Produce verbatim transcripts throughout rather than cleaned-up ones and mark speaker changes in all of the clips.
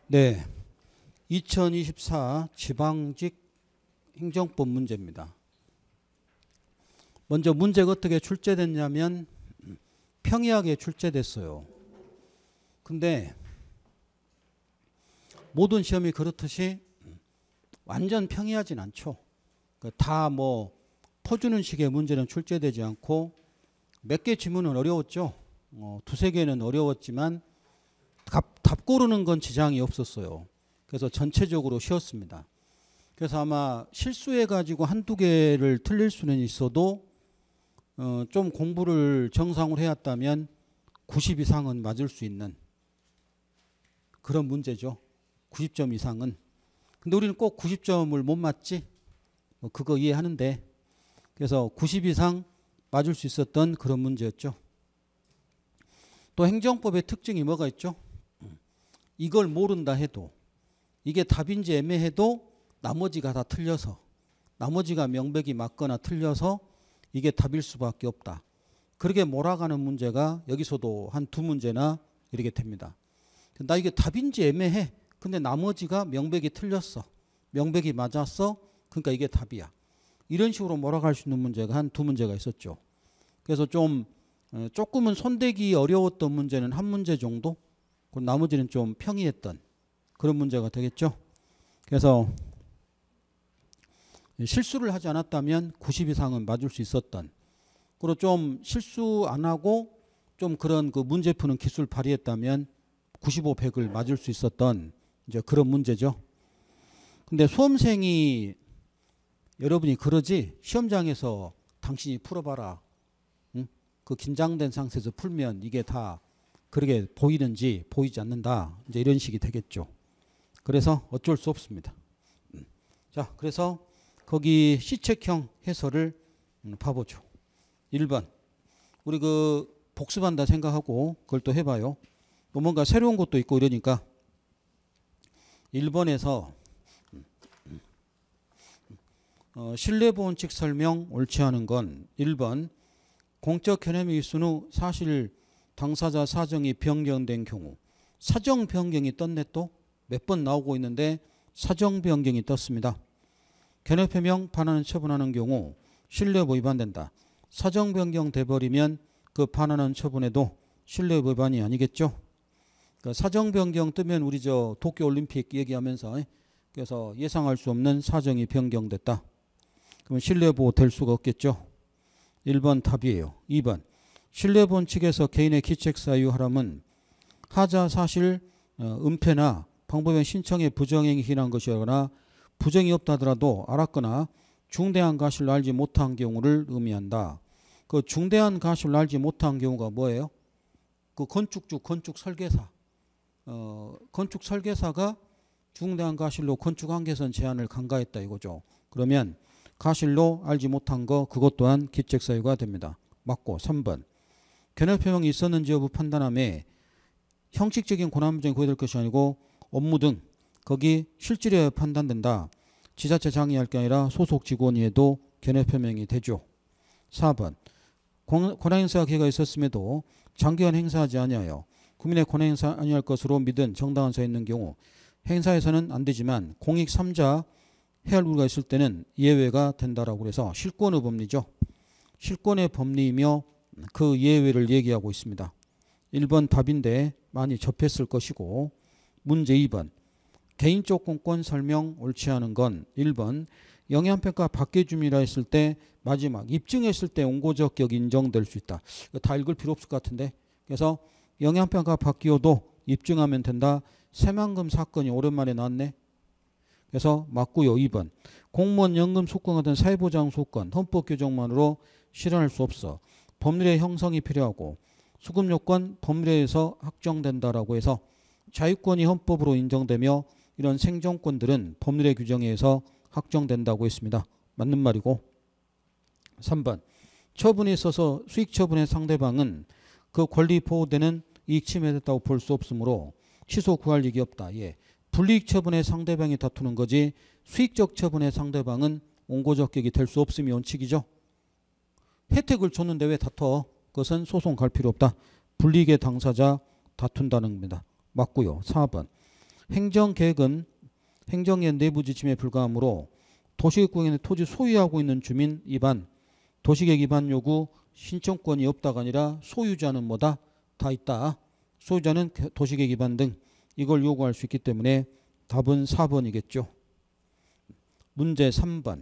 Speaker 1: 네, 이천이십사 지방직 행정법 문제입니다. 먼저 문제가 어떻게 출제됐냐면 평이하게 출제됐어요. 근데 모든 시험이 그렇듯이 완전 평이하진 않죠. 다 뭐 퍼주는 식의 문제는 출제되지 않고 몇 개 지문은 어려웠죠. 어, 두세 개는 어려웠지만 답, 답 고르는 건 지장이 없었어요. 그래서 전체적으로 쉬웠습니다. 그래서 아마 실수해가지고 한두 개를 틀릴 수는 있어도 어, 좀 공부를 정상으로 해왔다면 구십 이상은 맞을 수 있는 그런 문제죠. 구십 점 이상은. 근데 우리는 꼭 구십 점을 못 맞지? 뭐 그거 이해하는데. 그래서 구십 이상 맞을 수 있었던 그런 문제였죠. 또 행정법의 특징이 뭐가 있죠? 이걸 모른다 해도 이게 답인지 애매해도 나머지가 다 틀려서 나머지가 명백히 맞거나 틀려서 이게 답일 수밖에 없다. 그렇게 몰아가는 문제가 여기서도 한 두 문제나 이렇게 됩니다. 나 이게 답인지 애매해. 근데 나머지가 명백히 틀렸어. 명백히 맞았어. 그러니까 이게 답이야. 이런 식으로 몰아갈 수 있는 문제가 한 두 문제가 있었죠. 그래서 좀 조금은 손대기 어려웠던 문제는 한 문제 정도, 그리고 나머지는 좀 평이했던 그런 문제가 되겠죠. 그래서 실수를 하지 않았다면 구십 이상은 맞을 수 있었던, 그리고 좀 실수 안 하고 좀 그런 그 문제 푸는 기술 발휘했다면 구십오, 백을 맞을 수 있었던 이제 그런 문제죠. 근데 수험생이 여러분이 그러지 시험장에서 당신이 풀어봐라. 응? 그 긴장된 상태에서 풀면 이게 다 그렇게 보이는지 보이지 않는다. 이제 이런 식이 되겠죠. 그래서 어쩔 수 없습니다. 자, 그래서 거기 시책형 해설을 봐보죠. 일 번. 우리 그 복습한다 생각하고 그걸 또 해봐요. 또 뭔가 새로운 것도 있고 이러니까 일 번에서 어, 신뢰보원칙 설명 옳지 않은 건 일 번 공적 개념이 있은 후 사실 당사자 사정이 변경된 경우, 사정 변경이 떴네. 또 몇 번 나오고 있는데 사정 변경이 떴습니다. 견해 표명 반환을 처분하는 경우 신뢰 위반된다. 사정 변경 돼버리면 그 반환은 처분해도 신뢰 위반이 아니겠죠. 그러니까 사정 변경 뜨면 우리 저 도쿄올림픽 얘기하면서 그래서 예상할 수 없는 사정이 변경됐다. 그러면 신뢰보호 될 수가 없겠죠. 일 번 답이에요. 이 번 신뢰보원 측에서 개인의 기책 사유하람은 하자 사실 은폐나 방법의 신청에 부정행위 기인한 것이거나 부정이 없다 하더라도 알았거나 중대한 가실을 알지 못한 경우를 의미한다. 그 중대한 가실을 알지 못한 경우가 뭐예요? 그 건축주, 건축 설계사. 어, 건축 설계사가 중대한 가실로 건축 한계선 제한을 간과했다 이거죠. 그러면 가실로 알지 못한 거 그것 또한 기책 사유가 됩니다. 맞고. 삼 번 견해 표명이 있었는지 여부 판단함에 형식적인 권한부정이 고려될 것이 아니고 업무 등 거기 실질에 판단된다. 지자체 장애할 게 아니라 소속 직원이 해도 견해 표명이 되죠. 사 번 권한행사 기회가 있었음에도 장기간 행사하지 아니하여 국민의 권한행사 아니할 것으로 믿은 정당한 사 있는 경우 행사해서는 안 되지만 공익 삼 자 해할 우려가 있을 때는 예외가 된다라고 해서 실권의 법리죠. 실권의 법리이며 그 예외를 얘기하고 있습니다. 일 번 답인데 많이 접했을 것이고, 문제 이 번 개인적 공권 설명 옳지 않은 건 일 번 영향평가 받게 줌이라 했을 때 마지막 입증했을 때 원고적격 인정될 수 있다. 다 읽을 필요 없을 것 같은데. 그래서 영향평가 받기호도 입증하면 된다. 새만금 사건이 오랜만에 나왔네. 그래서 맞고요. 이 번 공무원 연금 소권 같은 사회보장 소권 헌법 규정만으로 실현할 수 없어. 법률의 형성이 필요하고 수급 요건 법률에서 확정된다라고 해서 자유권이 헌법으로 인정되며 이런 생존권들은 법률의 규정에 의해서 확정된다고 했습니다. 맞는 말이고. 삼 번 처분에 있어서 수익 처분의 상대방은 그 권리 보호되는 이익 침해됐다고 볼 수 없으므로 취소 구할 이익이 없다. 예. 불이익 처분의 상대방이 다투는 거지 수익적 처분의 상대방은 원고적격이 될 수 없음이 원칙이죠. 혜택을 줬는데 왜 다퉈? 그것은 소송 갈 필요 없다. 불이익의 당사자 다툰다는 겁니다. 맞고요. 사 번 행정계획은 행정의 내부 지침에 불과하므로 도시계획구역의 토지 소유하고 있는 주민 위반, 도시계획 위반 요구 신청권이 없다가 아니라 소유자는 뭐다? 다 있다. 소유자는 도시계획 위반 등 이걸 요구할 수 있기 때문에 답은 사 번이겠죠. 문제 삼 번.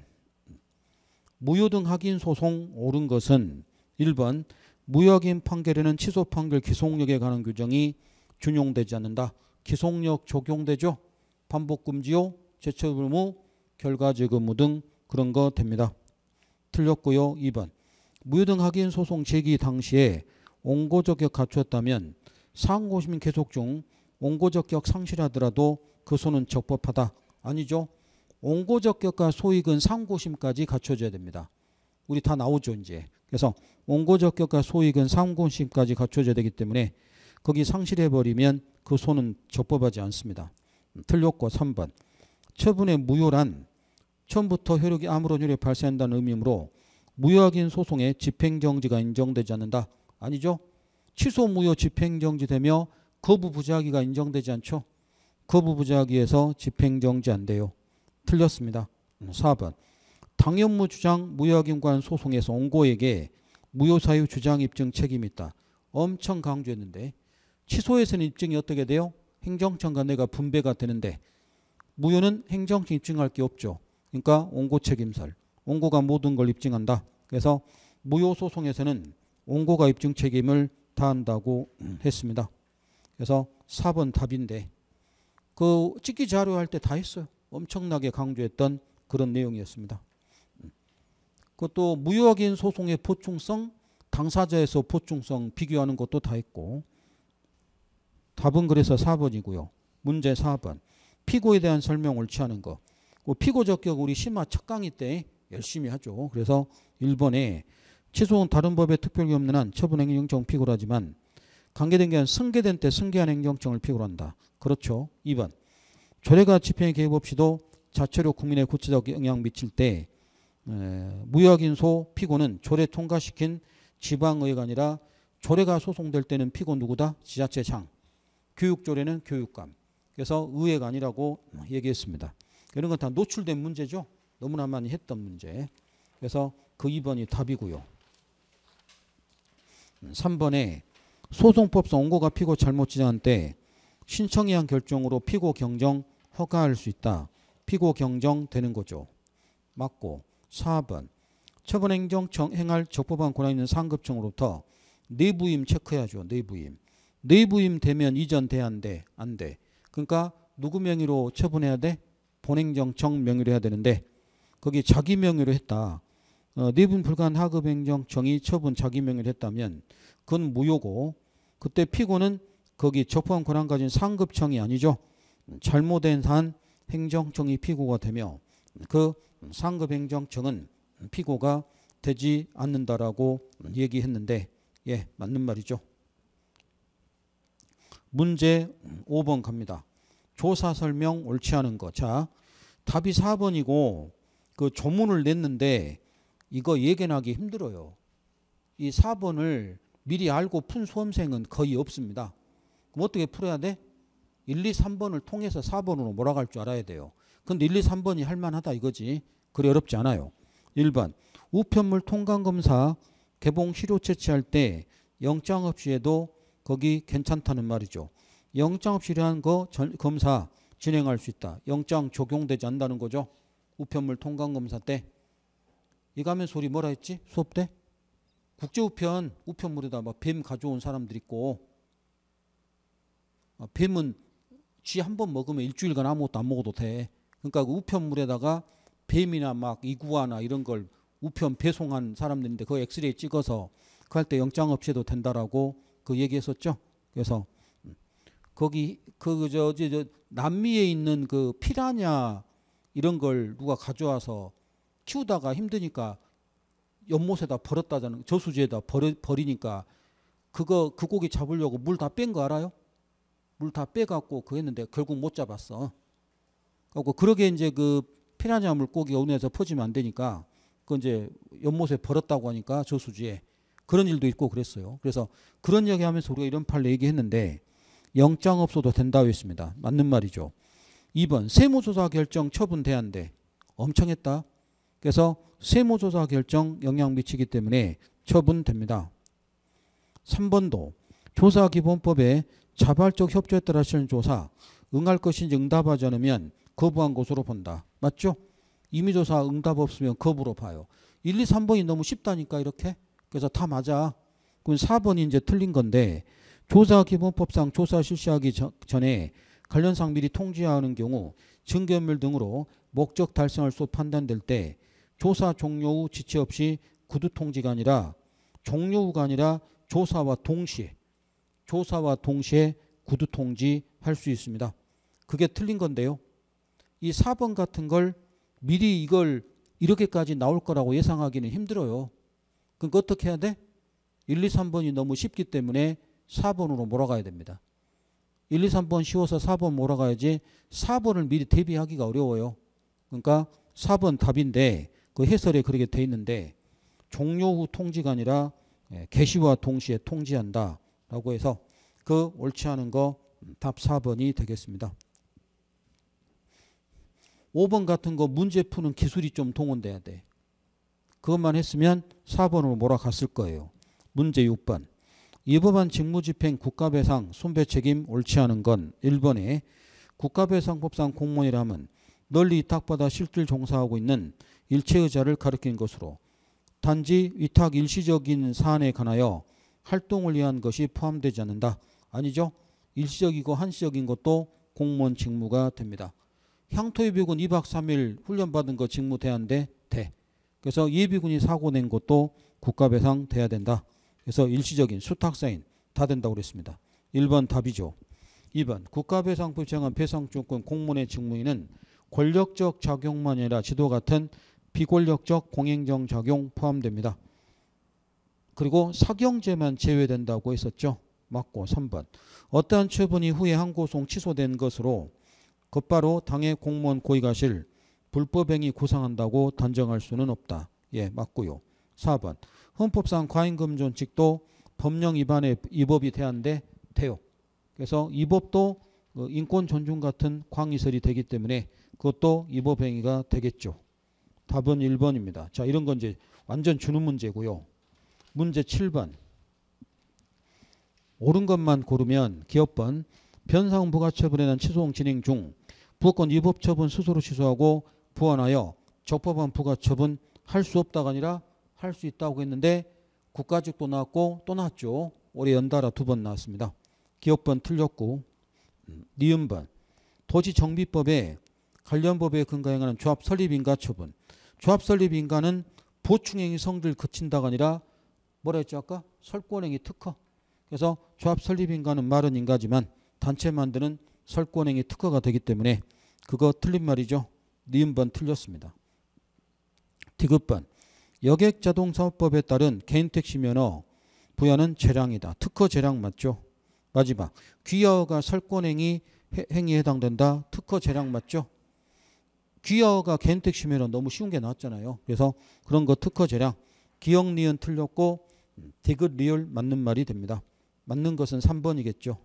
Speaker 1: 무효 등 확인 소송 옳은 것은 일 번 무효확인 판결에는 취소 판결 기속력에 관한 규정이 준용되지 않는다. 기속력 적용되죠. 반복금지요, 제처분 의무, 결과적 의무 등 그런 거 됩니다. 틀렸고요. 이 번 무효 등 확인 소송 제기 당시에 원고적격 갖추었다면 상고심인 계속 중 원고적격 상실하더라도 그 소는 적법하다. 아니죠. 원고적격과 소익은 상고심까지 갖춰져야 됩니다. 우리 다 나오죠 이제. 그래서 원고적격과 소익은 상고심까지 갖춰져야 되기 때문에 거기 상실해버리면 그 소는 적법하지 않습니다. 틀렸고 삼 번 처분의 무효란 처음부터 효력이 아무런 효력이 발생한다는 의미이므로 무효확인 소송에 집행정지가 인정되지 않는다. 아니죠. 취소 무효 집행정지되며 거부부작위가 인정되지 않죠. 거부부작위에서 집행정지 안 돼요. 틀렸습니다. 사 번 당연무 주장 무효확인 관한 소송에서 원고에게 무효사유 주장 입증 책임이 있다. 엄청 강조했는데 취소에서는 입증이 어떻게 돼요? 행정청과 내가 분배가 되는데 무효는 행정청 입증할 게 없죠. 그러니까 원고 책임설. 원고가 모든 걸 입증한다. 그래서 무효 소송에서는 원고가 입증 책임을 다한다고 했습니다. 그래서 사 번 답인데 그 찍기 자료 할 때 다 했어요. 엄청나게 강조했던 그런 내용이었습니다. 그것도 무효확인 소송의 보충성, 당사자에서 보충성 비교하는 것도 다 했고 답은 그래서 사 번이고요. 문제 사 번 피고에 대한 설명 옳지 않은 거. 피고 적격 우리 심화 첫 강의 때 열심히 하죠. 그래서 일 번에 취소는 다른 법에 특별히 없는 한 처분 행정청 피고를 하지만 관계된 게 승계된 때 승계한 행정청을 피고로 한다. 그렇죠. 이 번 조례가 집행에 개입 없이도 자체로 국민의 구체적 영향 미칠 때 에, 무효확인소 피고는 조례 통과시킨 지방의회가 아니라 조례가 소송될 때는 피고 누구다? 지자체장. 교육조례는 교육감. 그래서 의회가 아니라고 얘기했습니다. 이런 건 다 노출된 문제죠. 너무나 많이 했던 문제. 그래서 그 이 번이 답이고요. 삼 번에 소송법상 원고가 피고 잘못 지정한 때 신청에 의한 결정으로 피고 경정 허가할 수 있다. 피고 경정 되는 거죠. 맞고 사 번 처분행정청 행할 적법한 권한 있는 상급청으로부터 내부임 체크해야죠. 내부임. 내부임 되면 이전 돼 안 돼? 안 돼. 그러니까 누구 명의로 처분해야 돼? 본행정청 명의로 해야 되는데 거기 자기 명의로 했다. 어, 내부임 불가한 하급행정청이 처분 자기 명의로 했다면 그건 무효고 그때 피고는 거기 적법한 권한 가진 상급청이 아니죠. 잘못된 한 행정청이 피고가 되며 그 상급행정청은 피고가 되지 않는다라고 얘기했는데 예 맞는 말이죠. 문제 오 번 갑니다. 조사 설명 옳지 않은 거. 자 답이 사 번이고 그 조문을 냈는데 이거 예견하기 힘들어요. 이 사 번을 미리 알고 푼 수험생은 거의 없습니다. 그럼 어떻게 풀어야 돼? 일, 이, 삼 번을 통해서 사 번으로 몰아갈 줄 알아야 돼요. 근데 일, 이, 삼 번이 할만하다 이거지. 그리 어렵지 않아요. 일 번 우편물 통관검사 개봉 시료 채취할 때 영장 없이 해도 거기 괜찮다는 말이죠. 영장 없이 한 거 검사 진행할 수 있다. 영장 적용되지 않는다는 거죠. 우편물 통관검사 때. 이거 하면서 우리 뭐라 했지? 수업 때? 국제우편 우편물에다 막 뱀 가져온 사람들 있고 뱀은 쥐 한 번 먹으면 일주일간 아무것도 안 먹어도 돼. 그러니까 그 우편물에다가 뱀이나 막 이구아나 이런 걸 우편 배송한 사람들인데 그 엑스레이 찍어서 그 할 때 영장 없이 해도 된다라고 그 얘기했었죠. 그래서 거기 그 저 저 남미에 있는 그 피라냐 이런 걸 누가 가져와서 키우다가 힘드니까 연못에다 버렸다잖아요. 저수지에다 버려, 버리니까 그거 그 고기 잡으려고 물 다 뺀 거 알아요? 물 다 빼갖고 그 했는데 결국 못 잡았어. 그리고 그러게 이제 그 피라냐 물고기가 운해서 퍼지면 안 되니까 그 이제 연못에 버렸다고 하니까 저수지에 그런 일도 있고 그랬어요. 그래서 그런 얘기하면서 우리가 이런 판례 얘기했는데 영장 없어도 된다고 했습니다. 맞는 말이죠. 이 번 세무조사 결정 처분돼야 한대. 엄청 했다. 그래서 세무조사 결정 영향 미치기 때문에 처분됩니다. 삼 번도 조사기본법에 자발적 협조에 따라 실현 조사 응할 것인지 응답하지 않으면 거부한 것으로 본다. 맞죠? 임의조사 응답 없으면 거부로 봐요. 일, 이, 삼 번이 너무 쉽다니까 이렇게. 그래서 다 맞아. 그럼 사 번이 이제 틀린 건데 조사기본법상 조사 실시하기 전에 관련상 미리 통지하는 경우 증거인멸 등으로 목적 달성할 수 판단될 때 조사 종료 후 지체 없이 구두 통지가 아니라 종료 후가 아니라 조사와 동시에 조사와 동시에 구두 통지할 수 있습니다. 그게 틀린 건데요. 이 사 번 같은 걸 미리 이걸 이렇게까지 나올 거라고 예상하기는 힘들어요. 그러니까 어떻게 해야 돼? 일, 이, 삼 번이 너무 쉽기 때문에 사 번으로 몰아가야 됩니다. 일, 이, 삼 번 쉬워서 사 번 몰아가야지 사 번을 미리 대비하기가 어려워요. 그러니까 사 번 답인데 그 해설에 그렇게 돼 있는데 종료 후 통지가 아니라 개시와 동시에 통지한다 라고 해서 그 옳지 않은 거 답 사 번이 되겠습니다. 오 번 같은 거 문제 푸는 기술이 좀 동원돼야 돼. 그것만 했으면 사 번으로 몰아갔을 거예요. 문제 육 번 이 법안 직무집행 국가배상 손배책임 옳지 않은 건 일 번에 국가배상법상 공무원이라면 널리 위탁받아 실질 종사하고 있는 일체의자를 가리키는 것으로 단지 위탁 일시적인 사안에 관하여 활동을 위한 것이 포함되지 않는다. 아니죠. 일시적이고 한시적인 것도 공무원 직무가 됩니다. 향토예비군 이 박 삼 일 훈련받은 거 직무 돼야 한대? 돼. 그래서 예비군이 사고 낸 것도 국가배상 돼야 된다. 그래서 일시적인 수탁사인 다 된다고 그랬습니다. 일 번 답이죠. 이 번 국가배상법 정한 배상주권 공무원의 직무인은 권력적 작용만 아니라 지도 같은 비권력적 공행정 작용 포함됩니다. 그리고 사경제만 제외된다고 했었죠. 맞고 삼 번 어떠한 처분 이후에 항고송 취소된 것으로 곧바로 당의 공무원 고의가실 불법행위 구상한다고 단정할 수는 없다. 예, 맞고요. 사 번 헌법상 과잉금존칙도 법령 위반의 이 법이 돼야한데 돼요. 그래서 이 법도 인권 존중 같은 광의설이 되기 때문에 그것도 이 법 행위가 되겠죠. 답은 일 번입니다. 자, 이런 건 이제 완전 주는 문제고요. 문제 칠 번 옳은 것만 고르면 기업번 변상 부가처분에 대한 취소송 진행 중 부업권 위법 처분 스스로 취소하고 부원하여 적법한 부가처분 할 수 없다가 아니라 할 수 있다고 했는데 국가직도 나왔고 또 나왔죠. 올해 연달아 두 번 나왔습니다. 기업번 틀렸고 니은번 도시정비법에 관련 법에 근거에 관한 조합 설립인가 처분. 조합 설립인가는 보충행위 성질 그친다가 아니라 뭐라 했죠 아까? 설권행위 특허. 그래서 조합 설립인가는 말은 인가지만 단체 만드는 설권행위 특허가 되기 때문에 그거 틀린 말이죠. 니은번 틀렸습니다. 디귿번 여객자동사업법에 따른 개인택시 면허 부여는 재량이다. 특허 재량 맞죠? 마지막 귀여가 설권행위 행위에 해당된다. 특허 재량 맞죠? 귀여가 개인택시 면허 너무 쉬운 게 나왔잖아요. 그래서 그런 거 특허 재량 기억 니은 틀렸고 디귿 리을 맞는 말이 됩니다. 맞는 것은 삼 번이겠죠.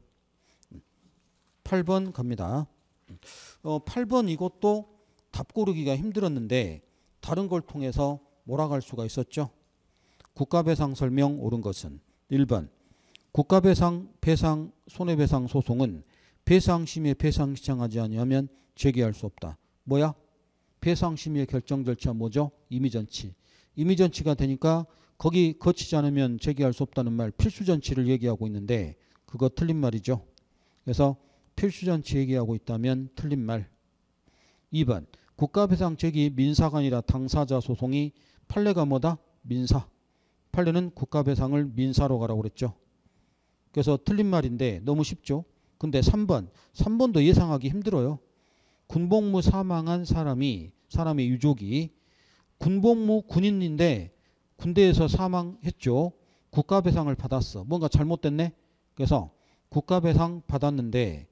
Speaker 1: 팔 번 갑니다. 어, 팔 번 이것도 답 고르기가 힘들었는데 다른 걸 통해서 몰아갈 수가 있었죠. 국가배상 설명 옳은 것은 일 번 국가배상 배상 손해배상 소송은 배상심의에 배상 신청하지 아니하면 제기할 수 없다. 뭐야? 배상심의의 결정 절차 뭐죠? 임의전치. 임의전치가 되니까 거기 거치지 않으면 제기할 수 없다는 말 필수전치를 얘기하고 있는데 그거 틀린 말이죠. 그래서 필수전치 얘기하고 있다면 틀린 말. 이 번 국가배상 제기 민사가 아니라 당사자 소송이 판례가 뭐다? 민사. 판례는 국가배상을 민사로 가라고 그랬죠. 그래서 틀린 말인데 너무 쉽죠. 근데 삼 번. 삼 번도 예상하기 힘들어요. 군복무 사망한 사람이 사람의 유족이 군복무 군인인데 군대에서 사망했죠. 국가배상을 받았어. 뭔가 잘못됐네. 그래서 국가배상 받았는데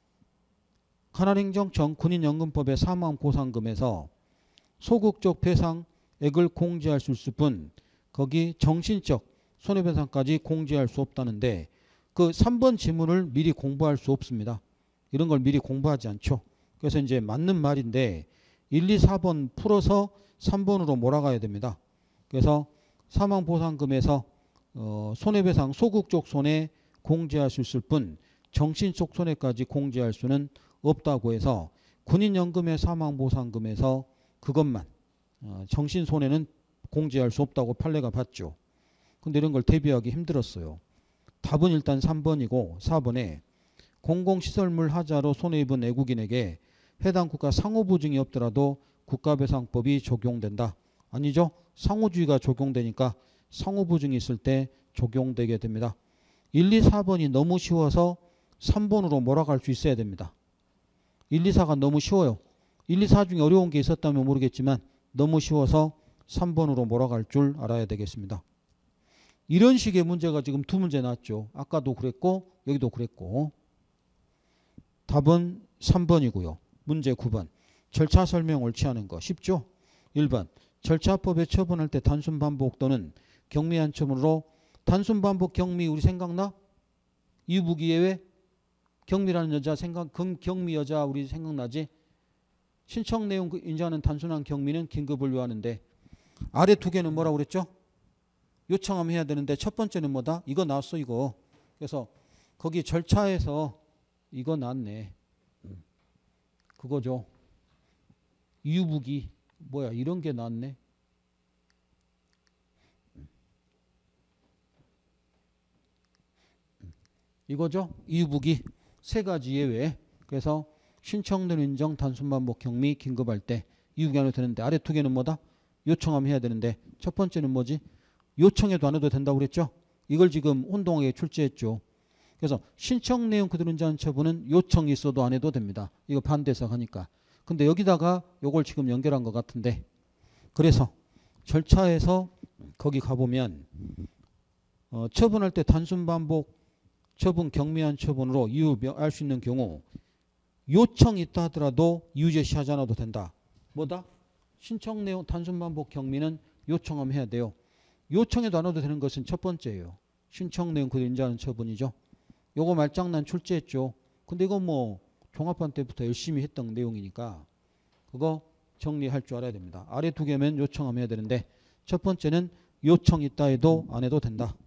Speaker 1: 관할행정청 군인연금법의 사망보상금에서 소극적 배상액을 공제할 수 있을 뿐 거기 정신적 손해배상까지 공제할 수 없다는데 그 삼 번 지문을 미리 공부할 수 없습니다. 이런 걸 미리 공부하지 않죠. 그래서 이제 맞는 말인데 일, 이, 사 번 풀어서 삼 번으로 몰아가야 됩니다. 그래서 사망보상금에서 어, 손해배상 소극적 손해 공제할 수 있을 뿐 정신적 손해까지 공제할 수는 없다고 해서 군인연금의 사망보상금에서 그것만 어, 정신손해는 공제할 수 없다고 판례가 봤죠. 근데 이런 걸 대비하기 힘들었어요. 답은 일단 삼 번이고 사 번에 공공시설물 하자로 손해입은 애국인에게 해당 국가 상호보증이 없더라도 국가배상법이 적용된다. 아니죠. 상호주의가 적용되니까 상호보증이 있을 때 적용되게 됩니다. 일, 이, 사 번이 너무 쉬워서 삼 번으로 몰아갈 수 있어야 됩니다. 일, 이, 사가 너무 쉬워요. 일, 이, 사 중에 어려운 게 있었다면 모르겠지만 너무 쉬워서 삼 번으로 몰아갈 줄 알아야 되겠습니다. 이런 식의 문제가 지금 두 문제 나왔죠. 아까도 그랬고 여기도 그랬고. 답은 삼 번이고요. 문제 구 번. 절차 설명 옳지 않은 거 쉽죠? 일 번. 절차법에 처분할 때 단순 반복 또는 경미한 처분으로 단순 반복 경미 우리 생각나? 이유부기 예외? 경미라는 여자 생각 경미 여자 우리 생각나지? 신청 내용 인정하는 단순한 경미는 긴급을 요하는데 아래 두 개는 뭐라고 그랬죠? 요청하면 해야 되는데 첫 번째는 뭐다? 이거 나왔어 이거. 그래서 거기 절차에서 이거 나왔네. 그거죠. 이유부기 뭐야 이런 게 나왔네. 이거죠. 이유부기 세 가지 예외. 그래서 신청된 인정 단순 반복 경미 긴급할 때 이유부기 안 해도 되는데 아래 두 개는 뭐다? 요청하면 해야 되는데 첫 번째는 뭐지? 요청해도 안 해도 된다고 그랬죠. 이걸 지금 혼동하게 출제했죠. 그래서 신청 내용 그대로 인정하는 처분은 요청이 있어도 안 해도 됩니다. 이거 반대해서 하니까. 근데 여기다가 요걸 지금 연결한 것 같은데 그래서 절차에서 거기 가보면 어, 처분할 때 단순 반복 처분 경미한 처분으로 이유 알 수 있는 경우 요청이 있다 하더라도 이유 제시하지 않아도 된다. 뭐다? 신청 내용 단순 반복 경미는 요청하면 해야 돼요. 요청해도 안 해도 되는 것은 첫 번째예요. 신청 내용 그대로 인정하는 처분이죠. 요거 말장난 출제했죠. 근데 이거 뭐 종합반 때부터 열심히 했던 내용이니까 그거 정리할 줄 알아야 됩니다. 아래 두 개면 요청하면 해야 되는데 첫 번째는 요청 있다 해도 안 해도 된다.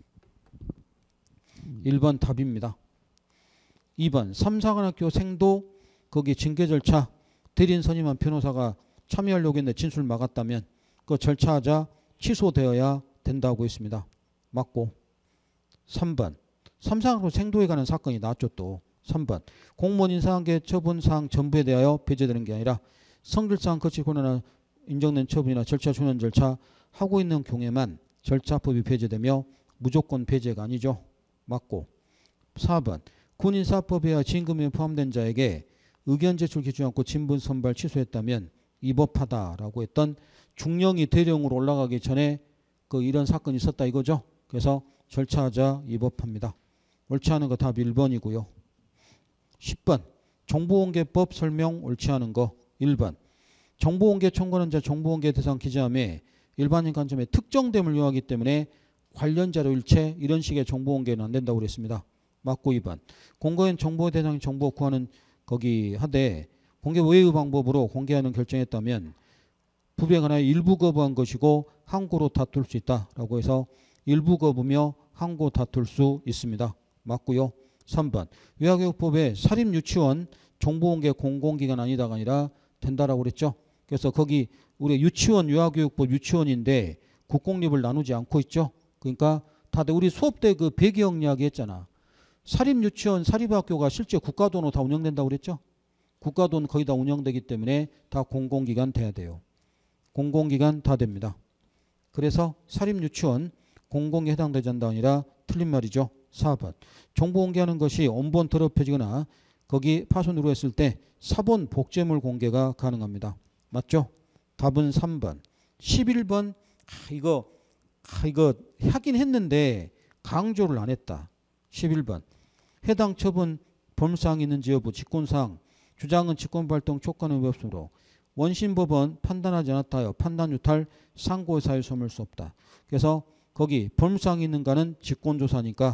Speaker 1: 일 번 답입니다. 이 번 삼사관학교 생도 거기 징계 절차 대리인 선임한 변호사가 참여하려고 했는데 진술 막았다면 그 절차하자 취소되어야 된다고 했습니다. 맞고. 삼 번 삼사관학교 생도에 관한 사건이 나왔죠. 또 삼 번 공무원 인사관계 처분사항 전부에 대하여 배제되는 게 아니라 성질사항 거치거나 인정된 처분이나 절차 준원 절차 하고 있는 경우에만 절차법이 배제되며 무조건 배제가 아니죠. 맞고. 사 번 군인사법에와 지임금에 포함된 자에게 의견 제출 기준이 않고 진분 선발 취소했다면 위법하다라고 했던 중령이 대령으로 올라가기 전에 그 이런 사건이 있었다 이거죠. 그래서 절차하자 위법합니다. 옳지 않은 거 답 일 번이고요. 십 번 정보공개법 설명 옳지 않은 거 일 번 정보공개 청구하는 자 정보공개 대상 기재함에 일반인 관점에 특정됨을 요하기 때문에 관련 자료 일체 이런 식의 정보공개는 안 된다고 그랬습니다. 맞고 이 번 공고인 정보 대상 정보 구하는 거기 하되 공개 외의 방법으로 공개하는 결정했다면 부비에 관하여 일부 거부한 것이고 항고로 다툴 수 있다라고 해서 일부 거부며 항고 다툴 수 있습니다. 맞고요. 삼 번 외화교육법에 사립유치원 정보공개 공공기관 아니다가 아니라 된다라고 그랬죠. 그래서 거기 우리 유치원 유아교육법 유치원인데 국공립을 나누지 않고 있죠. 그러니까 다들 우리 수업 때 그 배경 이야기 했잖아. 사립유치원 사립학교가 실제 국가 돈으로 다 운영된다고 그랬죠. 국가 돈 거의 다 운영되기 때문에 다 공공기관 돼야 돼요. 공공기관 다 됩니다. 그래서 사립유치원 공공에 해당되지 않는다 아니라 틀린 말이죠. 사 번 정보 공개하는 것이 원본 더럽혀지거나 거기 파손으로 했을 때 사본 복제물 공개가 가능합니다. 맞죠? 답은 삼 번. 십일 번 아, 이거 아, 이거 하긴 했는데 강조를 안 했다. 십일 번 해당 처분 범사항이 있는지 여부 직권사항 주장은 직권발동 촉구하는 위법으로 원심법원 판단하지 않았다 하여 판단유탈 상고의 사유 삼을 수 없다. 그래서 거기 범사항이 있는가는 직권조사니까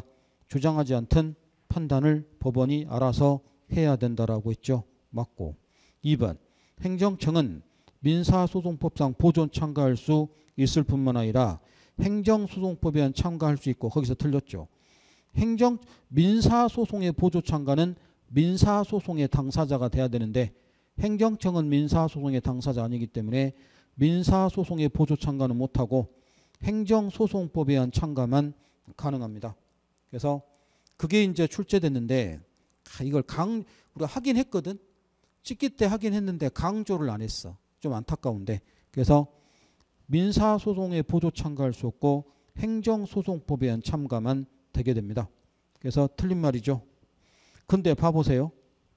Speaker 1: 주장하지 않던 판단을 법원이 알아서 해야 된다라고 했죠. 맞고. 이 번 행정청은 민사소송법상 보존 참가할 수 있을 뿐만 아니라 행정소송법에는 참가할 수 있고 거기서 틀렸죠. 행정 민사소송의 보조 참가는 민사소송의 당사자가 돼야 되는데 행정청은 민사소송의 당사자 아니기 때문에 민사소송의 보조 참가는 못하고 행정소송법에 의한 참가만 가능합니다. 그래서 그게 이제 출제됐는데 이걸 강 우리가 하긴 했거든. 찍기 때 하긴 했는데 강조를 안 했어. 좀 안타까운데. 그래서 민사소송에 보조 참가할 수 없고 행정소송법에 의한 참가만 되게 됩니다. 그래서 틀린 말이죠. 근데 봐보세요.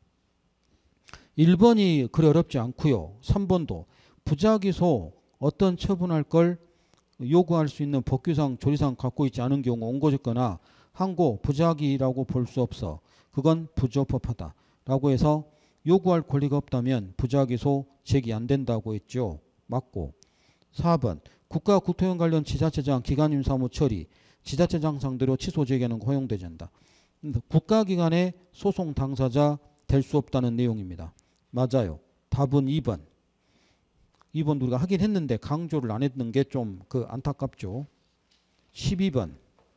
Speaker 1: 일 번이 그리 어렵지 않고요. 삼 번도 부작위소 어떤 처분할 걸 요구할 수 있는 법규상 조리상 갖고 있지 않은 경우 원고적거나 항고 부작위라고 볼 수 없어. 그건 부적법하다. 라고 해서 요구할 권리가 없다면 부작위소 제기 안 된다고 했죠. 맞고. 사 번 국가 국토형 관련 지자체장 기관임 사무 처리 지자체장 상대로 취소 제기하는 거 허용되지 않는다. 국가기관의 소송 당사자 될 수 없다는 내용입니다. 맞아요. 답은 이 번. 이 번 우리가 하긴 했는데 강조를 안 했는 게 좀 그 안타깝죠. 십이 번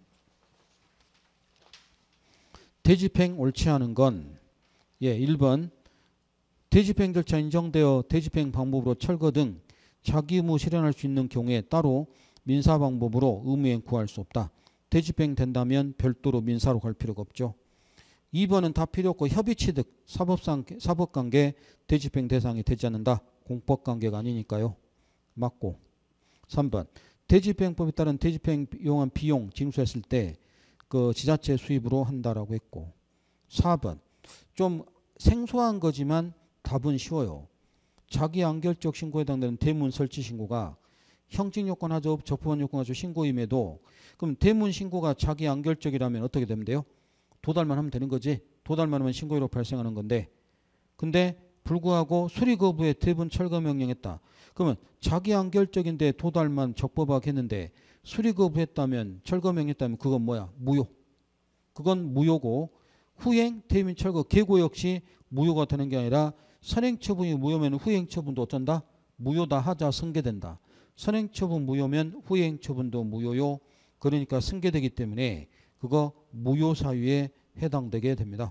Speaker 1: 대집행 옳지 않은 건 예, 일 번 대집행 절차 인정되어 대집행 방법으로 철거 등 자기 의무 실현할 수 있는 경우에 따로 민사 방법으로 의무행 구할 수 없다. 대집행 된다면 별도로 민사로 갈 필요가 없죠. 이 번은 다 필요 없고 협의취득 사법상 사법관계 대집행 대상이 되지 않는다. 공법관계가 아니니까요. 맞고. 삼 번 대집행법에 따른 대집행 이용한 비용 징수했을 때 그 지자체 수입으로 한다라고 했고. 사 번 좀 생소한 거지만 답은 쉬워요. 자기 안결적 신고에 해당되는 대문 설치 신고가 형식 요건 하죠. 적법한 요건 하죠. 신고임에도 그럼 대문 신고가 자기 안결적이라면 어떻게 되면 돼요? 도달만 하면 되는 거지. 도달만 하면 신고의로 발생하는 건데 근데 불구하고 수리 거부에 대부분 철거 명령했다. 그러면 자기 안결적인데 도달만 적법하게 했는데 수리 거부했다면 철거 명령했다면 그건 뭐야? 무효. 그건 무효고 후행, 대민 철거, 계고 역시 무효가 되는 게 아니라 선행처분이 무효면 후행처분도 어쩐다? 무효다 하자 승계된다. 선행처분 무효면 후행처분도 무효요. 그러니까 승계되기 때문에 그거 무효사유에 해당되게 됩니다.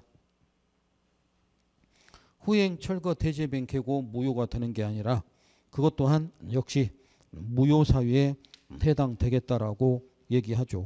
Speaker 1: 후행, 철거, 대집행, 계고 무효가 되는 게 아니라 그것 또한 역시 무효사유에 해당되겠다라고 얘기하죠.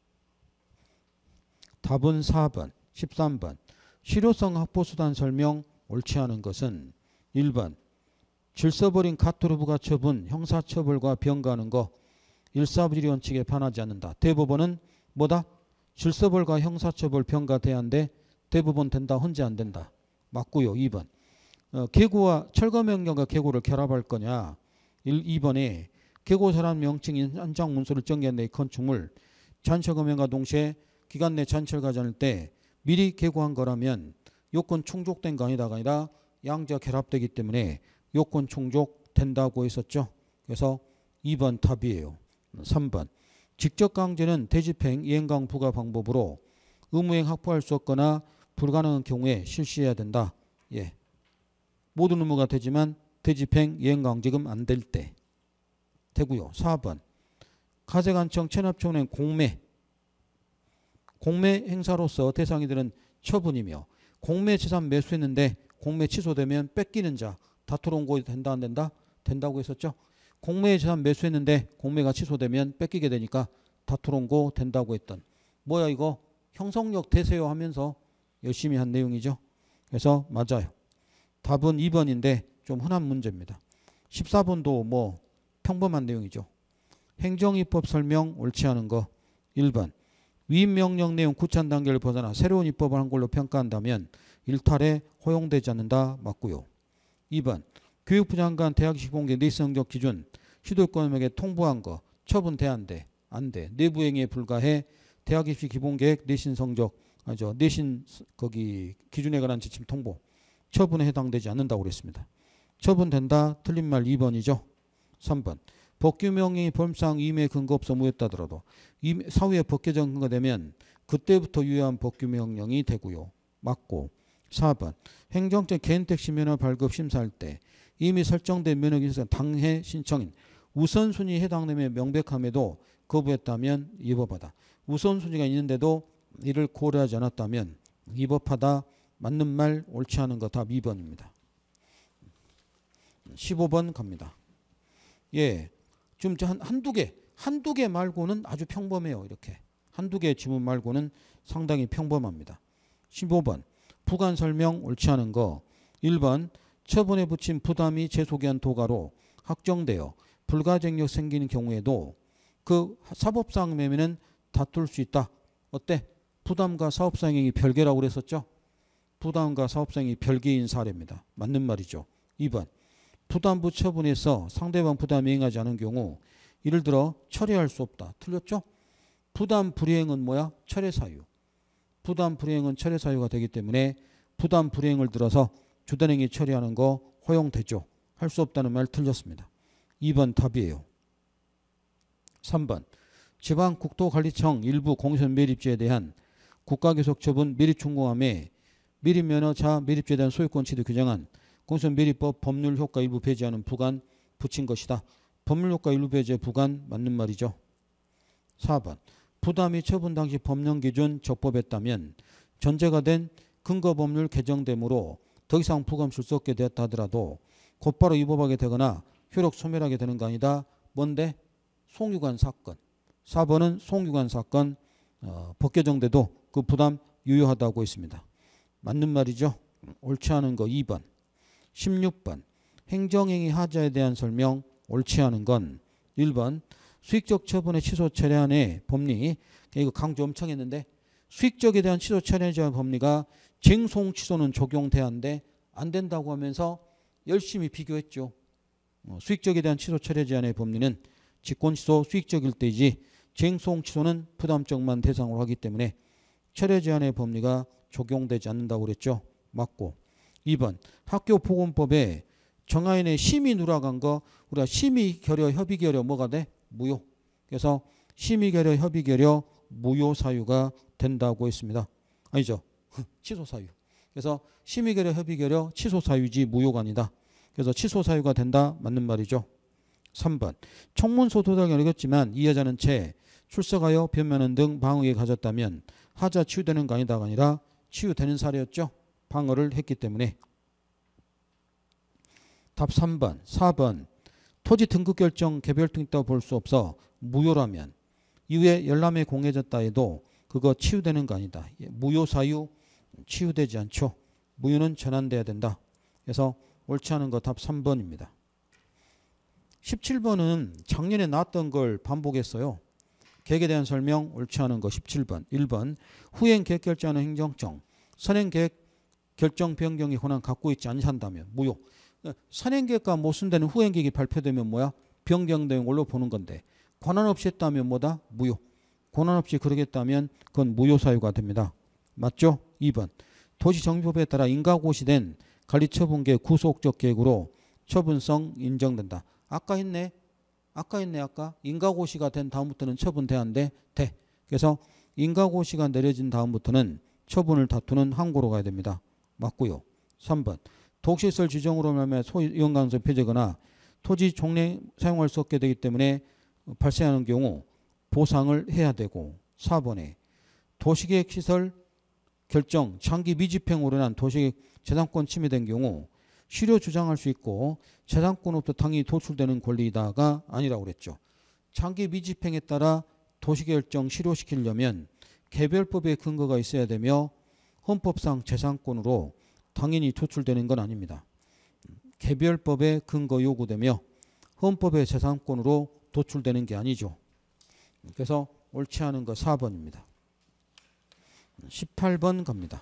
Speaker 1: 답은 사 번, 십삼 번 실효성 확보수단 설명 옳지 않은 것은 일 번 질서버린 카토르 부가처분 형사처벌과 병가하는 거 일사부지리 원칙에 반하지 않는다. 대법원은 뭐다? 질서벌과 형사처벌 병가 대안데 대법원 된다. 헌재 안 된다. 맞고요. 이 번 어, 계고와 철거명령과 계고를 결합할 거냐. 일, 이 번에 계고사란 명칭인 한장 문서를 정리한 내 건축물 잔철거명과 동시에 기간 내 잔철가지 않을 때 미리 계고한 거라면 요건 충족된 거 아니다가 아니라 양자 결합되기 때문에 요건 충족된다고 했었죠. 그래서 이 번 답이에요. 삼 번 직접 강제는 대집행 이행강 부가 방법으로 의무행 확보할 수 없거나 불가능한 경우에 실시해야 된다. 예. 모든 의무가 되지만 대집행 이행강제금 안 될 때 되고요. 사 번 가세관청 체납청은 공매 공매 행사로서 대상이 되는 처분이며 공매 재산 매수했는데 공매 취소되면 뺏기는 자 다투러 온 거 된다 안 된다? 된다고 했었죠. 공매 재산 매수했는데 공매가 취소되면 뺏기게 되니까 다투러 온 거 된다고 했던 뭐야 이거 형성력 되세요 하면서 열심히 한 내용이죠. 그래서 맞아요. 답은 이 번인데 좀 흔한 문제입니다. 십사 번도 뭐 평범한 내용이죠. 행정입법 설명 옳지 않은 거 일 번 위임명령 내용 구찬 단계를 벗어나 새로운 입법을 한 걸로 평가한다면 일탈에 허용되지 않는다. 맞고요. 이 번 교육부 장관 대학식 공개 내신 성적 기준 시도권에게 통보한 거 처분 돼 안 돼? 안 돼. 내부행위에 불과해 대학 입시 기본계획 내신 성적 아죠 내신 거기 기준에 관한 지침 통보 처분에 해당되지 않는다고 그랬습니다. 처분된다. 틀린 말 이 번이죠. 삼 번 법규명령이 범상 위임에 근거 없어 무효했다더라도 사후에 법 개정 근거되면 그때부터 유효한 법규명령이 되고요. 맞고. 사 번 행정적 개인택시 면허 발급 심사할 때 이미 설정된 면허기사 당해 신청인 우선순위에 해당됨에 명백함에도 거부했다면 위법하다. 우선순위가 있는데도 이를 고려하지 않았다면 위법하다. 맞는 말 옳지 않은 거 답 이 번입니다. 십오 번 갑니다. 예, 좀 한, 한두 개, 한두 개 말고는 아주 평범해요. 이렇게. 한두 개의 지문 말고는 상당히 평범합니다. 십오 번 부관 설명 옳지 않은 거. 일 번 처분에 붙인 부담이 재소기한 도가로 확정되어 불가쟁력 생기는 경우에도 그 사법상 매매는 다툴 수 있다. 어때? 부담과 사업상행이 별개라고 그랬었죠? 부담과 사업상행이 별개인 사례입니다. 맞는 말이죠. 이 번 부담부 처분에서 상대방 부담이 행하지 않은 경우 예를 들어 철회할 수 없다. 틀렸죠? 부담 불이행은 뭐야? 철회 사유. 부담 불이행은 철회 사유가 되기 때문에 부담 불이행을 들어서 주단행위 처리하는 거 허용되죠. 할 수 없다는 말 틀렸습니다. 이 번 답이에요. 삼 번 지방국토관리청 일부 공선 매립지에 대한 국가교섭처분 매립충공함에 매립면허자 매립지에 대한 소유권 취득 규정한 공선 매립법 법률 효과 일부 배제하는 부관 붙인 것이다. 법률 효과 일부 배제 부관 맞는 말이죠. 사 번 부담이 처분 당시 법령 기준 적법했다면 전제가 된 근거법률 개정됨으로 더 이상 부감쓸 수 없게 되었다 하더라도 곧바로 위법하게 되거나 효력 소멸하게 되는 거 아니다. 뭔데? 송유관 사건. 사 번은 송유관 사건 어, 법 개정돼도 그 부담 유효하다고 있습니다. 맞는 말이죠. 옳지 않은 거 이 번. 십육 번 행정행위 하자에 대한 설명 옳지 않은 건 일 번 수익적 처분의 취소 처리안의 법리. 이거 강조 엄청 했는데 수익적에 대한 취소 처리에 대한 법리가 쟁송 취소는 적용돼야 하는데 안 된다고 하면서 열심히 비교했죠. 어, 수익적에 대한 취소 처리 제한의 법리는 직권 취소 수익적일 때이지 쟁송 취소는 부담적만 대상으로 하기 때문에 처리 제한의 법리가 적용되지 않는다고 그랬죠. 맞고. 이 번 학교보건법에 정하인의 심의 누락한 거 우리가 심의 결여 협의 결여 뭐가 돼? 무효. 그래서 심의 결여 협의 결여 무효 사유가 된다고 했습니다. 아니죠. 취소 사유. 그래서 심의 결여 협의 결여 취소 사유지 무효가 아니다. 그래서 취소 사유가 된다. 맞는 말이죠. 삼 번 청문소 도달이 어렵지만 이해자는 채 출석하여 변면허 등 방어에 가졌다면 하자 치유되는 거 아니다가 아니라 치유되는 사례였죠. 방어를 했기 때문에. 답 삼 번. 사 번 토지 등급 결정 개별 등 있다고 볼 수 없어 무효라면 이후에 열람에 공해졌다 해도 그거 치유되는 거 아니다. 무효 사유 치유되지 않죠. 무효는 전환돼야 된다. 그래서 옳지 않은 거 답 삼 번입니다. 십칠 번은 작년에 나왔던 걸 반복했어요. 계획에 대한 설명 옳지 않은 거 십칠 번. 일 번 후행 계획 결정하는 행정청 선행 계획 결정 변경의 권한 갖고 있지 않는다면 무효. 선행 계획과 못 쓴다는 후행 계획이 발표되면 뭐야? 변경된 걸로 보는 건데 권한 없이 했다면 뭐다? 무효. 권한 없이 그러겠다면 그건 무효 사유가 됩니다. 맞죠? 이 번 도시정비법에 따라 인가고시된 관리처분계획 구속적 계획으로 처분성 인정된다. 아까 했네. 아까 했네. 아까 인가고시가 된 다음부터는 처분돼야한데 돼. 그래서 인가고시가 내려진 다음부터는 처분을 다투는 항고로 가야 됩니다. 맞고요. 삼 번 독시설 지정으로 말미암아 소이용가능성 폐지거나 토지 종래 사용할 수 없게 되기 때문에 발생하는 경우 보상을 해야 되고. 사 번에 도시계획 시설 결정 장기 미집행으로 인한 도시계획 재산권 침해된 경우 실효 주장할 수 있고 재산권으로부터 당연히 도출되는 권리이다가 아니라고 그랬죠. 장기 미집행에 따라 도시계획정 실효시키려면 개별법의 근거가 있어야 되며 헌법상 재산권으로 당연히 도출되는 건 아닙니다. 개별법의 근거 요구되며 헌법의 재산권으로 도출되는 게 아니죠. 그래서 옳지 않은 거 사 번입니다. 십팔 번 갑니다.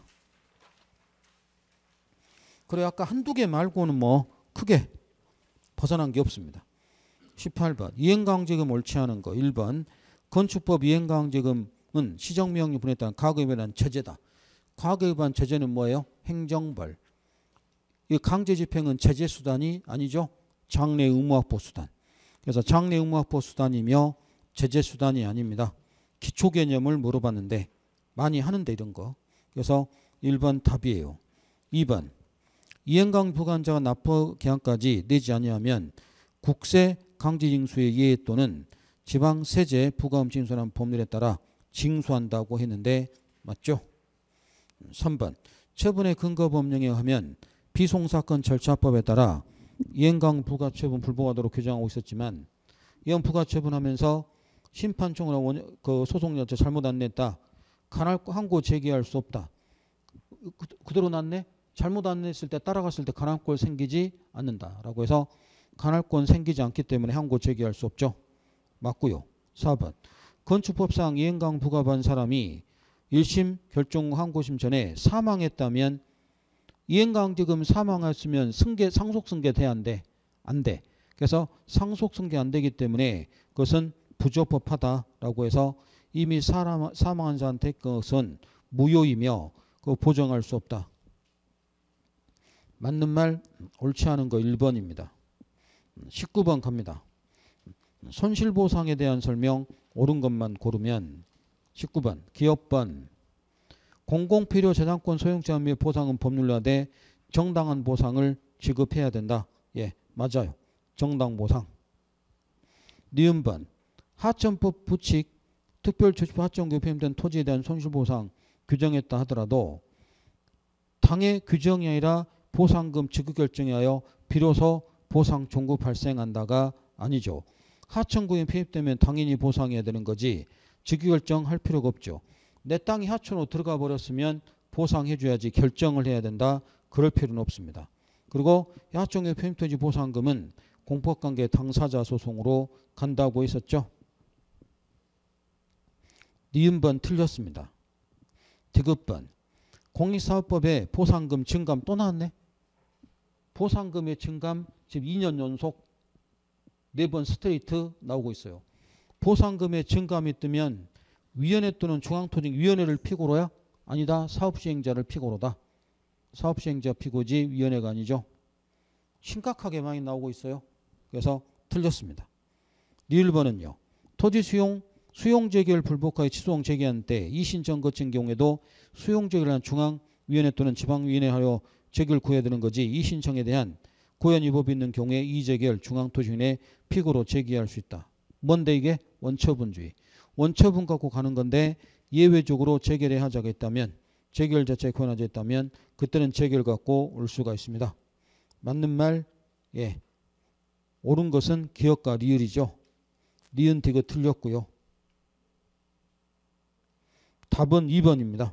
Speaker 1: 그리고 아까 한두 개 말고는 뭐 크게 벗어난 게 없습니다. 십팔 번 이행강제금 옳지 않은 거. 일 번 건축법 이행강제금은 시정명령 분에 따른 과거위반 제재다. 과거위반 제재는 뭐예요? 행정벌. 이 강제집행은 제재수단이 아니죠. 장래 의무확보수단. 그래서 장래 의무확보수단이며 제재수단이 아닙니다. 기초개념을 물어봤는데 많이 하는데 이런 거. 그래서 일 번 답이에요. 이 번 이행강 부과한자가 납부 기한까지 내지 아니하면 국세 강제징수의 예외 또는 지방세제 부과금 징수라는 법률에 따라 징수한다고 했는데 맞죠? 삼 번 처분의 근거 법령에 의하면 비송사건 절차법에 따라 이행강 부과처분 불복하도록 규정하고 있었지만 이행 부과처분하면서 심판청으로 원, 그 소송 여차 잘못 안 냈다. 간할 항고 제기할 수 없다. 그, 그대로 났네? 잘못 안 냈을 때 따라갔을 때 간할권 생기지 않는다라고 해서 간할권 생기지 않기 때문에 항고 제기할 수 없죠. 맞고요. 사 번 건축법상 이행강 부과받은 사람이 일 심 결정 후 항고심 전에 사망했다면 이행강제금 사망했으면 승계 상속승계 돼야 안 돼. 안 돼. 그래서 상속승계 안 되기 때문에 그것은 부적법하다라고 해서 이미 사람, 사망한 자한테 그것은 무효이며 그 보정할 수 없다. 맞는 말 옳지 않은 거 일 번입니다. 십구 번 갑니다. 손실보상에 대한 설명 옳은 것만 고르면 십구 번 기업번 공공필요 저작권 소유자 및 보상은 법률로 하되 정당한 보상을 지급해야 된다. 예, 맞아요. 정당보상. 니은번 하천법 부칙 특별조치법 하천구에 표현된 토지에 대한 손실보상 규정했다 하더라도 당의 규정이 아니라 보상금 지급 결정에 하여 비로소 보상 종구 발생한다가 아니죠. 하천구에 표입되면 당연히 보상해야 되는 거지 지급 결정할 필요가 없죠. 내 땅이 하천으로 들어가 버렸으면 보상해 줘야지 결정을 해야 된다. 그럴 필요는 없습니다. 그리고 하천구에 표입토지 보상금은 공법관계 당사자 소송으로 간다고 했었죠. 니은번 틀렸습니다. 디귿번 공익사업법에 보상금 증감 또 나왔네. 보상금의 증감 지금 이 년 연속 네 번 스트레이트 나오고 있어요. 보상금의 증감이 뜨면 위원회 또는 중앙토지위원회를 피고로야? 아니다. 사업시행자를 피고로다. 사업시행자 피고지 위원회가 아니죠. 심각하게 많이 나오고 있어요. 그래서 틀렸습니다. 니을번은요. 토지 수용 수용 재개를 불복하여 취소항 제기한 때 이신청 거친 경우에도 수용 재개를 한 중앙위원회 또는 지방위원회 하여 재개를 구해야 되는 거지 이신청에 대한 고연 위법이 있는 경우에 이재개를 중앙토지위원회 피고로 제기할 수 있다. 뭔데 이게? 원처분주의. 원처분 갖고 가는 건데 예외적으로 재개를 하자가 있다면 재개를 자체에 권하자 있다면 그때는 재개를 갖고 올 수가 있습니다. 맞는 말 예. 옳은 것은 기역과 리을이죠. 니은 디귿 틀렸고요. 답은 이 번입니다.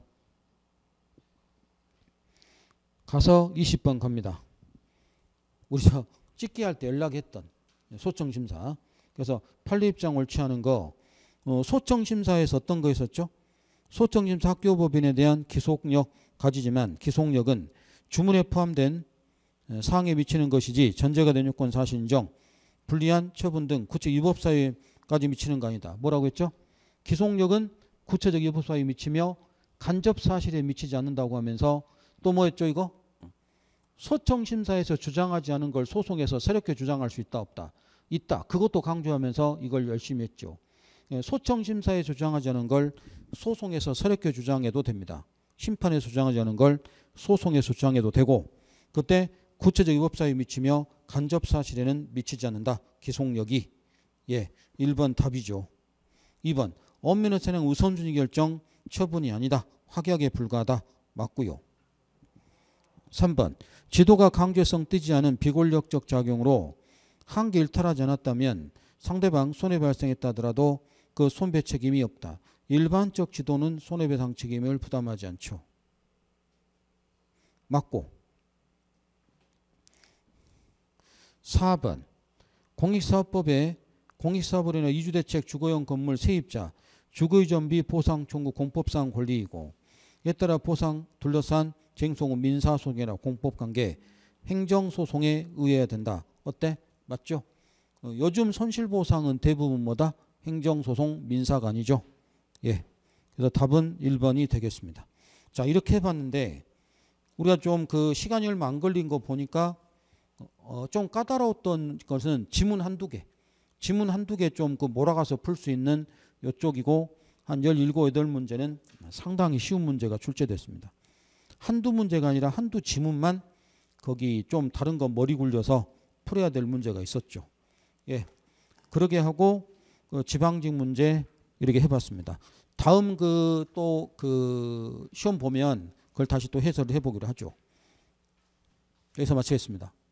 Speaker 1: 가서 이십 번 갑니다. 우리 저 찍기 할 때 연락했던 소청심사. 그래서 판례 입장 옳지 않은 거 어, 소청심사에서 어떤 거 있었죠? 소청심사 학교법인에 대한 기속력 가지지만 기속력은 주문에 포함된 사항에 미치는 것이지 전제가 된 요건 사실 인정 불리한 처분 등 구체적 위법사유까지 미치는 거 아니다. 뭐라고 했죠? 기속력은 구체적 위법사유에 미치며 간접사실에 미치지 않는다고 하면서 또 뭐 했죠 이거? 소청심사에서 주장하지 않은 걸 소송에서 세력회 주장할 수 있다 없다? 있다. 그것도 강조하면서 이걸 열심히 했죠. 소청심사에서 주장하지 않은 걸 소송에서 세력회 주장해도 됩니다. 심판에서 주장하지 않은 걸 소송에서 주장해도 되고 그때 구체적 위법사유에 미치며 간접사실에는 미치지 않는다. 기속력이. 예, 일 번 답이죠. 이 번 엄민의 차량 우선순위 결정 처분이 아니다. 확약에 불과하다. 맞고요. 삼 번 지도가 강제성 띄지 않은 비권력적 작용으로 한계 일탈하지 않았다면 상대방 손해배 발생했다 하더라도 그 손배 책임이 없다. 일반적 지도는 손해배상 책임을 부담하지 않죠. 맞고. 사 번 공익사업법에 공익사업으로 인해 이주대책 주거용 건물 세입자 주거이전비 보상 청구 공법상 권리이고 이에 따라 보상 둘러싼 쟁소는 민사소송이나 공법관계 행정소송에 의해야 된다. 어때? 맞죠? 어, 요즘 손실보상은 대부분 뭐다? 행정소송 민사가 아니죠. 예. 그래서 답은 일 번이 되겠습니다. 자, 이렇게 해봤는데 우리가 좀 그 시간이 얼마 안 걸린 거 보니까 어, 좀 까다로웠던 것은 지문 한두 개. 지문 한두 개 좀 그 몰아가서 풀 수 있는 이쪽이고 한 열일곱, 여덟 문제는 상당히 쉬운 문제가 출제됐습니다. 한두 문제가 아니라 한두 지문만 거기 좀 다른 거 머리 굴려서 풀어야 될 문제가 있었죠. 예, 그러게 하고 그 지방직 문제 이렇게 해봤습니다. 다음 그 또 그 시험 보면 그걸 다시 또 해설을 해보기로 하죠. 여기서 마치겠습니다.